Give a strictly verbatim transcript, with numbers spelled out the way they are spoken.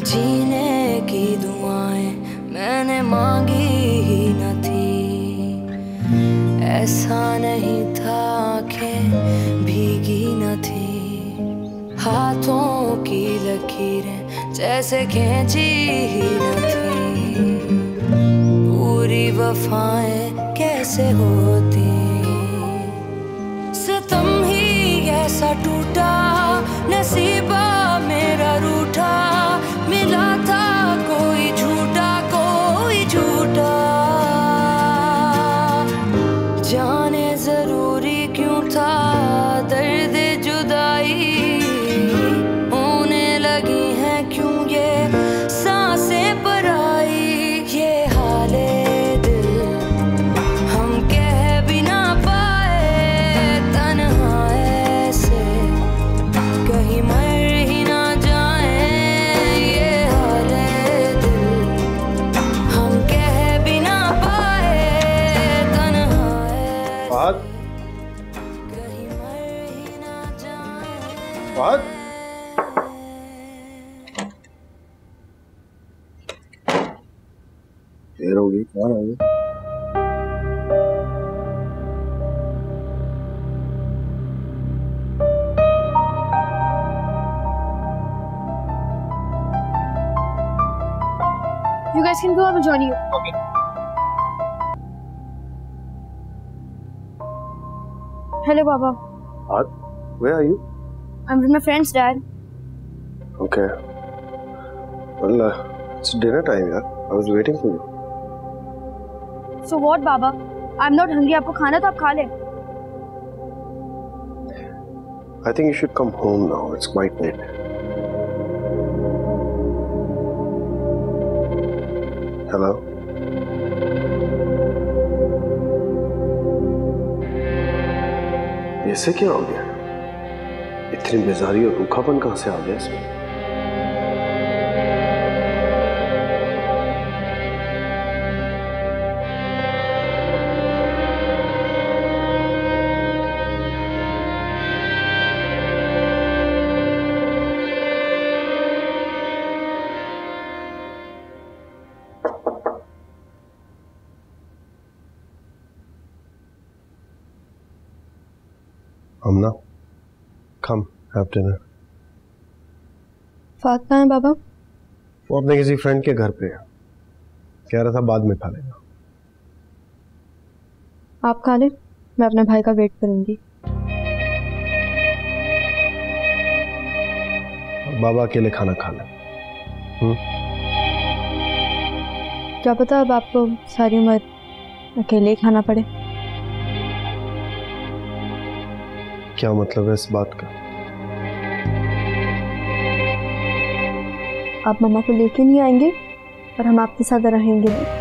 जीने की दुआएं मैंने मांगी ही न थी, ऐसा नहीं था आंखें भीगी न थी, हाथों की लकीरें जैसे खींची ही न थी, पूरी वफाएं कैसे होती। सितम ही ऐसा टूटा, नसीबा मेरा रूठा, मिला था कोई झूठा कोई झूठा, जाने जरूरी क्यों था दर्द जुदाई, होने लगी हैं क्यों ये सांसें पराई, ये हाले दिल हम कह भी ना पाए, तन्हा ऐसे कहीं मर ही ना जाए, ये हाले दिल हम कह भी ना पाए, तन्हा ऐसे कहीं मर ही ना जाए। बात देर होगी, कौन होगी? You guys can go, I will join you. Okay. Hello, Baba. Baat, where are you? I'm with my friend's dad. Okay. Well, uh, it's dinner time, yeah. I was waiting for you. So what, Baba? I'm not hungry. आपको खाना तो आप खा ले. I think you should come home now. It's quite late. Hello? ऐसे क्या हो गया? इतनी बेजारी और रूखापन कहां से आ गया इसमें? Amna, come have dinner. फात कहाँ है बाबा? वो अपने किसी फ्रेंड के घर पे है, कह रहा था बाद में खा लेगा। आप खा ले, मैं अपने भाई का वेट करूंगी। और बाबा अकेले खाना खा ले। हम्म? क्या पता अब आपको सारी उम्र अकेले ही खाना पड़े। क्या मतलब है इस बात का? आप मम्मा को लेके नहीं आएंगे और हम आपके साथ रहेंगे नहीं।